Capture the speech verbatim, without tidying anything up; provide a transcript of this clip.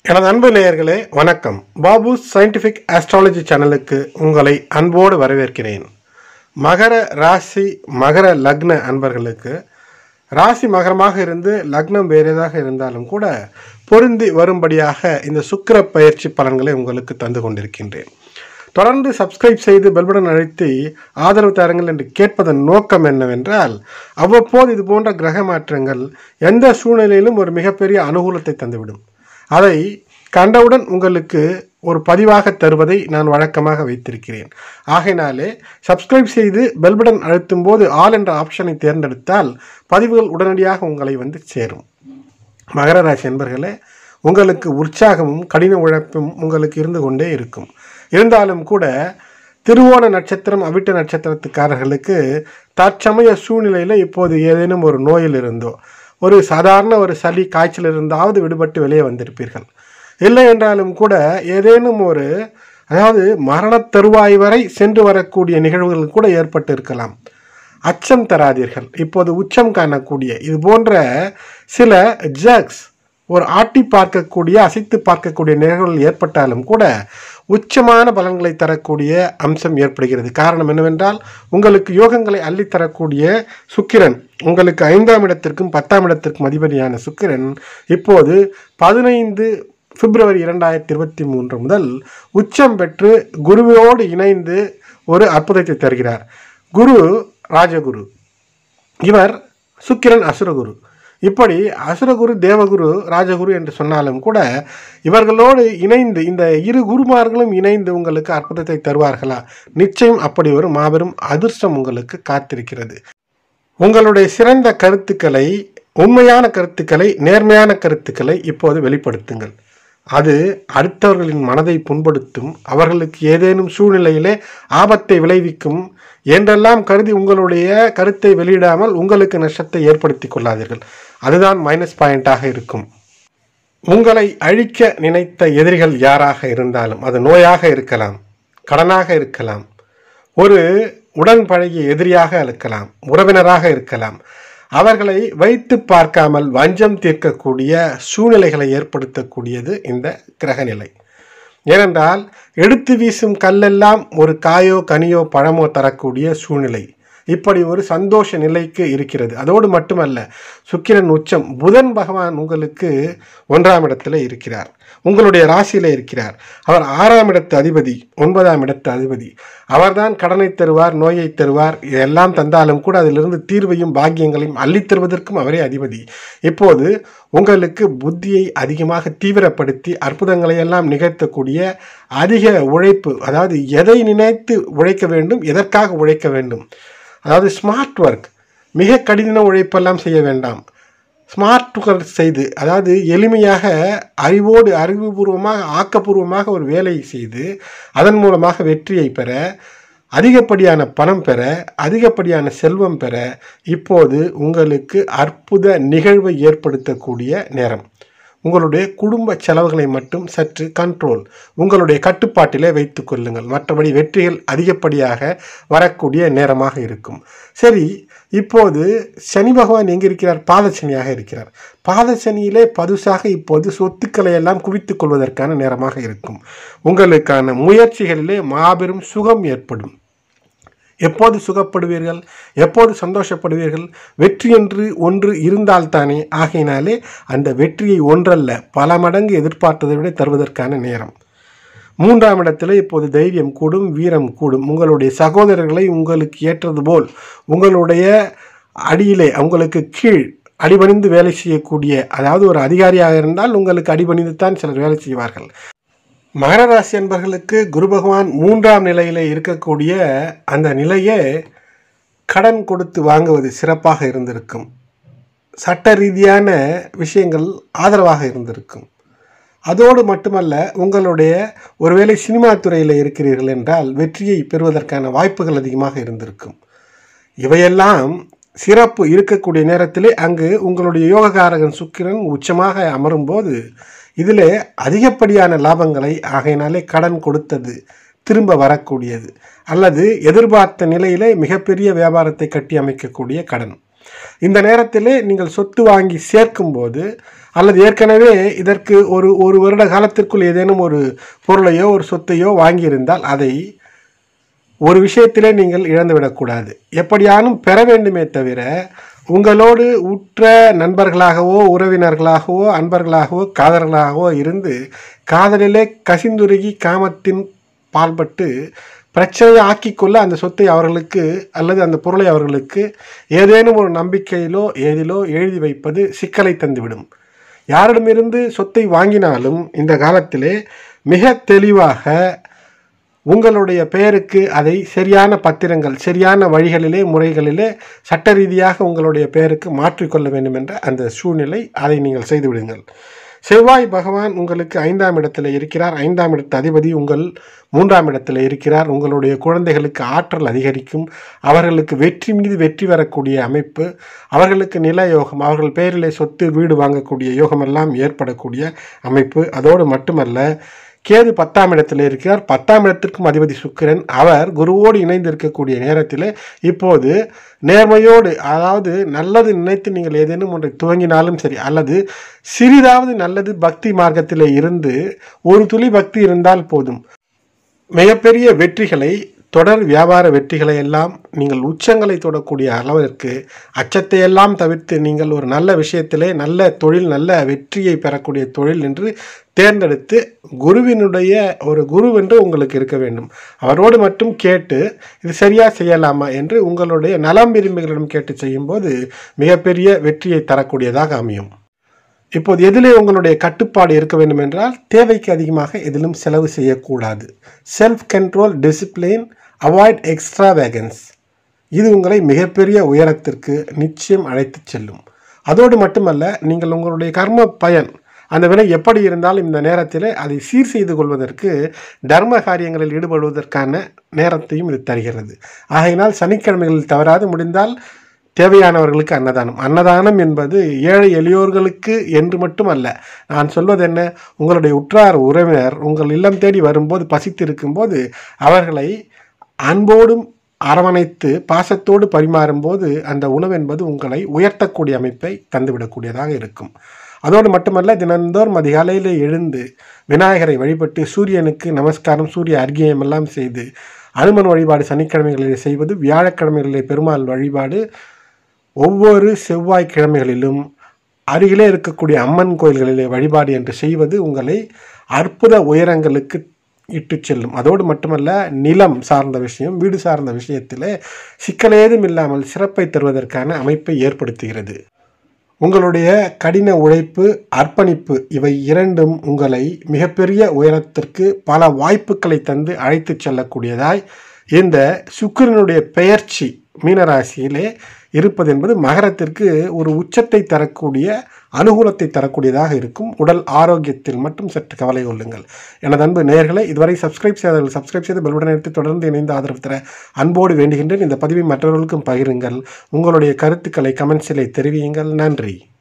எனது அன்பு நேயர்களே வணக்கம். பாபு சயின்டிஃபிக் ஆஸ்ட்ராலஜி சேனலுக்கு உங்களை அன்போடு வரவேற்கிறேன். மகர ராசி மகர லக்ன அன்பர்களுக்கு ராசி மகரமாக இருந்து லக்னம் வேறேதாக இருந்தாலும் கூட பொருந்தி வரும்படியாக இந்த சுக்கிர பயிற்சி பலன்களை உங்களுக்கு தந்து கொண்டிருக்கின்றேன். தொடர்ந்து சப்ஸ்கிரைப் செய்து பெல்பட்டன் அழுத்தி ஆதரவு தாருங்கள் என்று கேட்பதன் நோக்கம் என்னவென்றால், அவ்வப்போது இது போன்ற கிரக மாற்றங்கள் எந்த சூழ்நிலையிலும் ஒரு மிகப்பெரிய அனுகூலத்தை தந்துவிடும். அதை கண்டவுடன் உங்களுக்கு ஒரு பதிவாக தருவதை நான் வழக்கமாக வைத்திருக்கிறேன். ஆகையினாலே சப்ஸ்கிரைப் செய்து பெல் பட்டன் அழுத்தும் போது ஆல் என்ற ஆப்ஷனை தேர்ந்தெடுத்தால் பதிவுகள் உடனடியாக உங்களை வந்து சேரும். மகர ராசி என்பர்களே, உங்களுக்கு உற்சாகமும் கடின உழைப்பும் உங்களுக்கு இருந்து கொண்டே இருக்கும். இருந்தாலும் கூட திருவோண நட்சத்திரம் அவிட்ட நட்சத்திரத்துக்காரர்களுக்கு தற்சமய சூழ்நிலையில் இப்போது ஏதேனும் ஒரு நோயில் இருந்தோ ஒரு சாதாரண ஒரு சளி காய்ச்சல் இருந்தாவது விடுபட்டு வெளியே வந்திருப்பீர்கள். இல்லை என்றாலும் கூட ஏதேனும் ஒரு அதாவது மரண தருவாய் வரை சென்று வரக்கூடிய நிகழ்வுகள் கூட ஏற்பட்டு இருக்கலாம். அச்சம் தராதீர்கள். இப்போது உச்சம் காணக்கூடிய இது போன்ற சில ஜக்ஸ் ஒரு ஆட்டி பார்க்கக்கூடிய அசைத்து பார்க்கக்கூடிய நிகழ்வுகள் ஏற்பட்டாலும் கூட உச்சமான பலன்களை தரக்கூடிய அம்சம் ஏற்படுகிறது. காரணம் என்னவென்றால், உங்களுக்கு யோகங்களை அள்ளித்தரக்கூடிய சுக்கிரன், உங்களுக்கு ஐந்தாம் இடத்திற்கும் பத்தாம் இடத்திற்கும் அதிபதியான சுக்கிரன் இப்போது பதினைந்து பிப்ரவரி இரண்டாயிரத்தி இருபத்தி மூன்று முதல் உச்சம் பெற்று குருவோடு இணைந்து ஒரு அற்புதத்தை தருகிறார். குரு ராஜகுரு, இவர் சுக்கிரன் அசுரகுரு. இப்படி அசுரகுரு தேவகுரு ராஜகுரு என்று சொன்னாலும் கூட இவர்களோடு இணைந்து இந்த இரு குருமார்களும் இணைந்து உங்களுக்கு அற்புதத்தை தருவார்களா? நிச்சயம் அப்படி ஒரு மாபெரும் அதிர்ஷ்டம் உங்களுக்கு காத்திருக்கிறது. உங்களுடைய சிறந்த கருத்துக்களை, உண்மையான கருத்துக்களை, நேர்மையான கருத்துக்களை இப்போது வெளிப்படுத்துங்கள். அது அடுத்தவர்களின் மனதை புண்படுத்தும், அவர்களுக்கு ஏதேனும் சூழ்நிலையிலே ஆபத்தை விளைவிக்கும் என்றெல்லாம் கருதி உங்களுடைய கருத்தை வெளியிடாமல் உங்களுக்கு நஷ்டத்தை ஏற்படுத்தி கொள்ளாதீர்கள். அதுதான் மைனஸ் பாயிண்டாக இருக்கும். உங்களை அழிக்க நினைத்த எதிரிகள் யாராக இருந்தாலும், அது நோயாக இருக்கலாம், கடனாக இருக்கலாம், ஒரு உடன் பழகிய எதிரியாக இருக்கலாம், உறவினராக இருக்கலாம், அவர்களை வைத்து பார்க்காமல் வஞ்சம் தீர்க்கக்கூடிய சூழ்நிலைகளை ஏற்படுத்தக்கூடியது இந்த கிரகநிலை. ஏனென்றால் எடுத்து வீசும் கல்லெல்லாம் ஒரு காயோ கனியோ பழமோ தரக்கூடிய சூழ்நிலை இப்படி ஒரு சந்தோஷ நிலைக்கு இருக்கிறது. அதோடு மட்டுமல்ல, சுக்கிரன் உச்சம், புதன் பகவான் உங்களுக்கு ஒன்றாம் இடத்துல இருக்கிறார், உங்களுடைய ராசியில இருக்கிறார். அவர் ஆறாம் இடத்து அதிபதி, ஒன்பதாம் இடத்து அதிபதி. அவர்தான் கடனை தருவார், நோயை தருவார். இதெல்லாம் தந்தாலும் கூட அதிலிருந்து தீர்வையும் பாக்கியங்களையும் அள்ளித் தருவதற்கும் அவரே அதிபதி. இப்போது உங்களுக்கு புத்தியை அதிகமாக தீவிரப்படுத்தி அற்புதங்களை எல்லாம் நிகழ்த்தக்கூடிய அதிக உழைப்பு, அதாவது எதை நினைத்து உழைக்க வேண்டும், எதற்காக உழைக்க வேண்டும், அதாவது ஸ்மார்ட் ஒர்க், மிக கடின உழைப்பெல்லாம் செய்ய வேண்டாம். ஸ்மார்ட் ஒர்க் செய்து, அதாவது எளிமையாக அறிவோடு அறிவுபூர்வமாக ஆக்கப்பூர்வமாக ஒரு வேலையை செய்து அதன் மூலமாக வெற்றியை பெற, அதிகப்படியான பணம் பெற, அதிகப்படியான செல்வம் பெற இப்போது உங்களுக்கு அற்புத நிகழ்வை ஏற்படுத்தக்கூடிய நேரம். உங்களுடைய குடும்ப செலவுகளை மட்டும் சற்று கண்ட்ரோல், உங்களுடைய கட்டுப்பாட்டிலே வைத்து கொள்ளுங்கள். மற்றபடி வெற்றிகள் அதிகப்படியாக வரக்கூடிய நேரமாக இருக்கும். சரி, இப்போது சனி பகவான் எங்கே இருக்கிறார்? பாதசனியாக இருக்கிறார். பாதசனியிலே பதுசாக இப்போது சொத்துக்களை எல்லாம் குவித்துக் கொள்வதற்கான நேரமாக இருக்கும். உங்களுக்கான முயற்சிகளிலே மாபெரும் சுகம் ஏற்படும். எப்போது சுகப்படுவீர்கள், எப்போது சந்தோஷப்படுவீர்கள்? வெற்றி என்று ஒன்று இருந்தால்தானே. ஆகையினாலே அந்த வெற்றியை ஒன்றல்ல பல மடங்கு எதிர்பார்த்ததை விட தருவதற்கான நேரம். மூன்றாம் இடத்துல இப்போது தைரியம் கூடும், வீரம் கூடும். உங்களுடைய சகோதரர்களை உங்களுக்கு ஏற்றது போல் உங்களுடைய அடியிலே, உங்களுக்கு கீழ் அடிபணிந்து வேலை செய்யக்கூடிய, அதாவது ஒரு அதிகாரியாக இருந்தால் உங்களுக்கு அடிபணிந்து தான் சிலர் வேலை செய்வார்கள். மகர ராசி என்பவர்களுக்கு குரு பகவான் மூன்றாம் நிலையில் இருக்கக்கூடிய அந்த நிலையே கடன் கொடுத்து வாங்குவது சிறப்பாக இருந்திருக்கும். சட்ட ரீதியான விஷயங்கள் ஆதரவாக இருந்திருக்கும். அதோடு மட்டுமல்ல, உங்களுடைய ஒருவேளை சினிமா துறையில் இருக்கிறீர்கள் என்றால் வெற்றியை பெறுவதற்கான வாய்ப்புகள் அதிகமாக இருந்திருக்கும். இவையெல்லாம் சிறப்பு இருக்கக்கூடிய நேரத்திலே அங்கு உங்களுடைய யோககாரகன் சுக்கிரன் உச்சமாக அமரும்போது இதில் அதிகப்படியான லாபங்களை, ஆகையினாலே கடன் கொடுத்தது திரும்ப வரக்கூடியது, அல்லது எதிர்பார்த்த நிலையிலே மிகப்பெரிய வியாபாரத்தை கட்டி அமைக்கக்கூடிய கடன். இந்த நேரத்திலே நீங்கள் சொத்து வாங்கி சேர்க்கும் போது அல்லது ஏற்கனவே இதற்கு ஒரு ஒரு வருட காலத்திற்குள் ஏதேனும் ஒரு பொருளையோ ஒரு சொத்தையோ வாங்கியிருந்தால் அதை ஒரு விஷயத்திலே நீங்கள் இழந்துவிடக்கூடாது. எப்படியானும் பெற வேண்டுமே தவிர உங்களோடு உற்ற நண்பர்களாகவோ உறவினர்களாகவோ அன்பர்களாகவோ காதலர்களாகவோ இருந்து காதலிலே கசிந்துருகி காமத்தின் பால்பட்டு பிரச்சனையை ஆக்கிக்கொள்ள அந்த சொத்தை அவர்களுக்கு அல்லது அந்த பொருளை அவர்களுக்கு ஏதேனும் ஒரு நம்பிக்கையிலோ ஏதிலோ எழுதி வைப்பது சிக்கலை தந்துவிடும். யாரிடமிருந்து சொத்தை வாங்கினாலும் இந்த காலத்திலே மிக தெளிவாக உங்களுடைய பெயருக்கு அதை சரியான பத்திரங்கள் சரியான வழிகளிலே முறைகளிலே சட்ட ரீதியாக உங்களுடைய பெயருக்கு மாற்றிக்கொள்ள வேண்டும் என்ற அந்த சூழ்நிலை, அதை நீங்கள் செய்துவிடுங்கள். செவ்வாய் பகவான் உங்களுக்கு ஐந்தாம் இடத்தில் இருக்கிறார். ஐந்தாம் இடத்து அதிபதி உங்கள் மூன்றாம் இடத்தில் இருக்கிறார். உங்களுடைய குழந்தைகளுக்கு ஆற்றல் அதிகரிக்கும். அவர்களுக்கு வெற்றி மீது வெற்றி வரக்கூடிய அமைப்பு, அவர்களுக்கு நில யோகம், அவர்கள் பெயரிலே சொத்து வீடு வாங்கக்கூடிய யோகமெல்லாம் ஏற்படக்கூடிய அமைப்பு. அதோடு மட்டுமல்ல, கேது பத்தாம் இடத்தில் இருக்கிறார். பத்தாம் இடத்திற்கும் அதிபதி சுக்கிரன். அவர் குருவோடு இணைந்து இருக்கக்கூடிய நேரத்தில் இப்போது நேர்மையோடு, அதாவது நல்லது நினைத்து நீங்கள் ஏதேனும் ஒன்றை துவங்கினாலும் சரி, அல்லது சிறிதாவது நல்லது பக்தி மார்க்கத்தில் இருந்து ஒரு துளி பக்தி இருந்தால் போதும், மிகப்பெரிய வெற்றிகளை, தொடர் வியாபார வெற்றிகளை எல்லாம் நீங்கள் உச்சங்களை தொடக்கூடிய அளவிற்கு அச்சத்தை எல்லாம் தவிர்த்து நீங்கள் ஒரு நல்ல விஷயத்திலே நல்ல தொழில், நல்ல வெற்றியை பெறக்கூடிய தொழில் என்று தேர்ந்தெடுத்து குருவினுடைய ஒரு குருவென்று உங்களுக்கு இருக்க வேண்டும். அவரோடு மட்டும் கேட்டு இது சரியா செய்யலாமா என்று உங்களுடைய நலம் விரும்பிகளிடம் கேட்டு செய்யும்போது மிகப்பெரிய வெற்றியை தரக்கூடியதாக அமையும். இப்போது எதிலே உங்களுடைய கட்டுப்பாடு இருக்க வேண்டும் என்றால், தேவைக்கு அதிகமாக எதிலும் செலவு செய்யக்கூடாது. Self control, discipline, avoid extra vegans. இது உங்களை மிகப்பெரிய உயரத்திற்கு நிச்சயம் அழைத்து செல்லும். அதோடு மட்டுமல்ல, நீங்கள் உங்களுடைய கர்ம பயன் அந்த வினை எப்படி இருந்தாலும் இந்த நேரத்தில் அதை சீர் செய்து கொள்வதற்கு தர்ம காரியங்களில் ஈடுபடுவதற்கான நேரத்தையும் இது தருகிறது. ஆகையினால் சனிக்கிழமைகளில் தவறாது முடிந்தால் தேவையானவர்களுக்கு அன்னதானம். அன்னதானம் என்பது ஏழை எளியோர்களுக்கு என்று மட்டுமல்ல. நான் சொல்வது என்ன, உங்களுடைய உற்றார் உறவினர் உங்கள் இல்லம் தேடி வரும்போது, பசித்து இருக்கும்போது அவர்களை அன்போடும் அரவணைத்து பாசத்தோடு பரிமாறும்போது அந்த உணவு என்பது உங்களை உயர்த்தக்கூடிய அமைப்பை தந்துவிடக்கூடியதாக இருக்கும். அதோடு மட்டுமல்ல, தினந்தோறும் அதிகாலையில் எழுந்து விநாயகரை வழிபட்டு சூரியனுக்கு நமஸ்காரம், சூரிய அர்க்கியம் எல்லாம் செய்து அனுமன் வழிபாடு சனிக்கிழமைகளிலே செய்வது, வியாழக்கிழமைகளிலே பெருமாள் வழிபாடு, ஒவ்வொரு செவ்வாய்க்கிழமைகளிலும் அருகிலே இருக்கக்கூடிய அம்மன் கோயில்களிலே வழிபாடு என்று செய்வது உங்களை அற்புத உயரங்களுக்கு இட்டு செல்லும். அதோடு மட்டுமல்ல, நிலம் சார்ந்த விஷயம், வீடு சார்ந்த விஷயத்தில் சிக்கலேதும் இல்லாமல் சிறப்பை தருவதற்கான அமைப்பை ஏற்படுத்துகிறது. உங்களுடைய கடின உழைப்பு, அர்ப்பணிப்பு இவை இரண்டும் உங்களை மிகப்பெரிய உயரத்திற்கு பல வாய்ப்புகளை தந்து அழைத்து செல்லக்கூடியதாய் இந்த சுக்கிரனுடைய பெயர்ச்சி மீனராசியிலே இருப்பது என்பது மகரத்திற்கு ஒரு உச்சத்தை தரக்கூடிய, அனுகூலத்தை தரக்கூடியதாக இருக்கும். உடல் ஆரோக்கியத்தில் மட்டும் சற்று கவலை கொள்ளுங்கள். எனது அன்பு நேயர்களை, இதுவரை சப்ஸ்கிரைப் செய்தவர்கள் சப்ஸ்கிரைப் செய்து பெல்பட்டன் எடுத்து தொடர்ந்து இணைந்து ஆதரவு தர அன்போடு வேண்டுகின்றேன். இந்த பதிவை மற்றவர்களுக்கும் பகிருங்கள். உங்களுடைய கருத்துக்களை கமெண்ட்ஸிலே தெரிவியுங்கள். நன்றி.